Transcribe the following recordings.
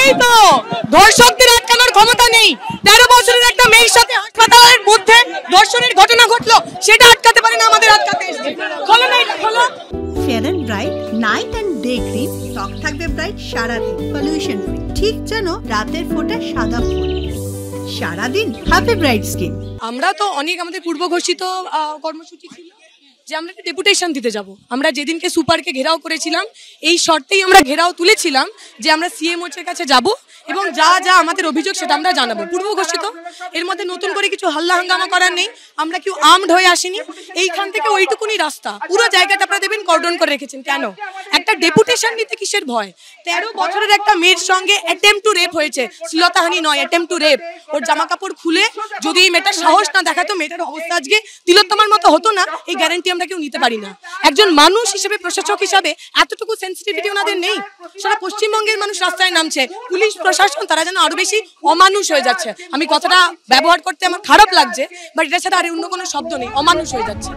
এটাই তো ধর্ষকদের আটকানোর ক্ষমতা নেই। 13 বছরের একটা মেয়ের সাথে হাসপাতালের মধ্যে ধর্ষণের ঘটনা ঘটলো, সেটা আটকাতে পারে না, আমাদের আটকাতে এসেছে। খোলো না, এটা খোলো। Fair and bright night and day cream, ত্বক থাকবে ব্রাইট সারাদিন, পলিউশন ফ্রি, ঠিক যেন রাতের ফোঁটা সাদা ফুল। সারাদিন হ্যাপি ব্রাইট স্কিন। আমরা তো অনেক আমাদের পূর্ব ঘোষিত কর্মসূচি ছিল যে আমরা একটা ডেপুটেশন দিতে যাব। আমরা যেদিনকে সুপারকে ঘেরাও করেছিলাম এই শর্তেই আমরা ঘেরাও তুলেছিলাম যে আমরা সিএমওর কাছে যাব এবং যা যা আমাদের অভিযোগ সেটা আমরা জানাবো। পূর্ব ঘোষিত, এর মধ্যে নতুন করে কিছু হাল্লা হাঙ্গামা করার নেই। আমরা কেউ আর্মড হয়ে আসিনি। এইখান থেকে ওইটুকুনি রাস্তা, পুরো জায়গাটা আপনারা দেবেন কর্ডন করে রেখেছেন। কেন? একটা ডেপুটেশন নিতে কিসের ভয়? 13 বছরের একটা মেয়ের সঙ্গে অ্যাটেম্প টু রেপ হয়েছে, শ্লীলতাহানি নয়, অ্যাটেম্প টু রেপ। ওর জামা কাপড় খুলে যদি এই মেয়েটার সাহস না দেখাতো, মেয়েটার অবস্থা আজকে তিলোত্তমার মতো হতো না, এই গ্যারান্টি আমরা কেউ নিতে পারি না। একজন মানুষ হিসেবে, প্রশাসক হিসাবে এতটুকু সেন্সিটিভিটি ওনাদের নেই। সারা পশ্চিমবঙ্গের মানুষ রাস্তায় নামছে, পুলিশ প্রশাসন তারা যেন আরো বেশি অমানুষ হয়ে যাচ্ছে। আমি কথাটা ব্যবহার করতে আমার খারাপ লাগছে, বাট এটা ছাড়া আর অন্য কোনো শব্দ নেই, অমানুষ হয়ে যাচ্ছে।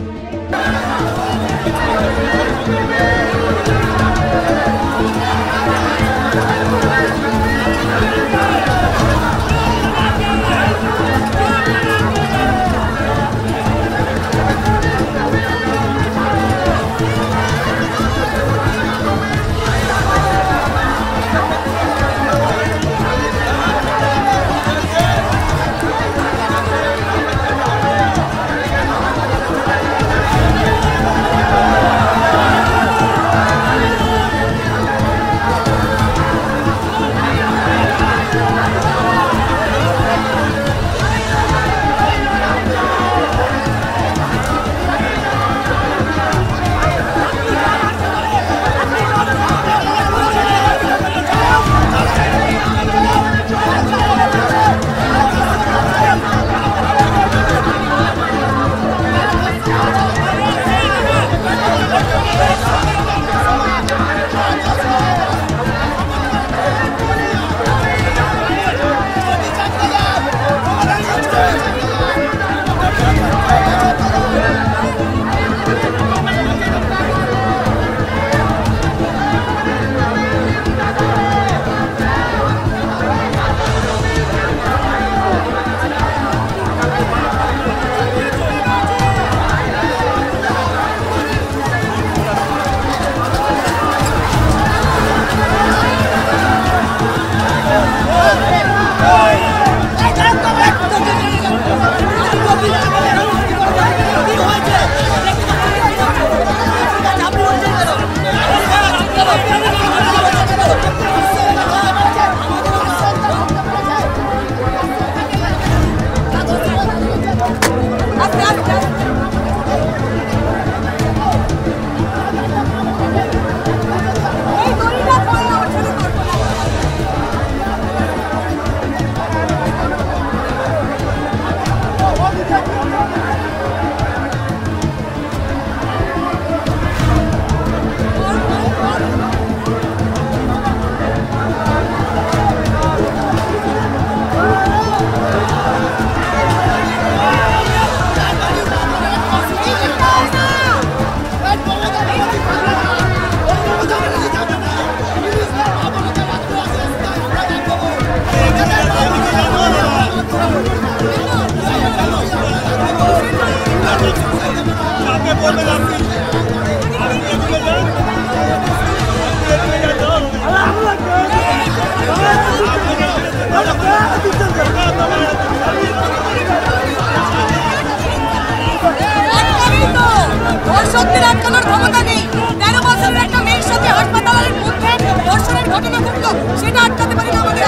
ধর্ষকদের আটকানোর ক্ষমতা নেই। 13 বছরের একটা মেয়ের সাথে হাসপাতালের মধ্যে ধর্ষণের ঘটনা ঘটলো, সেটা আটকাতে পারি না, আমাদের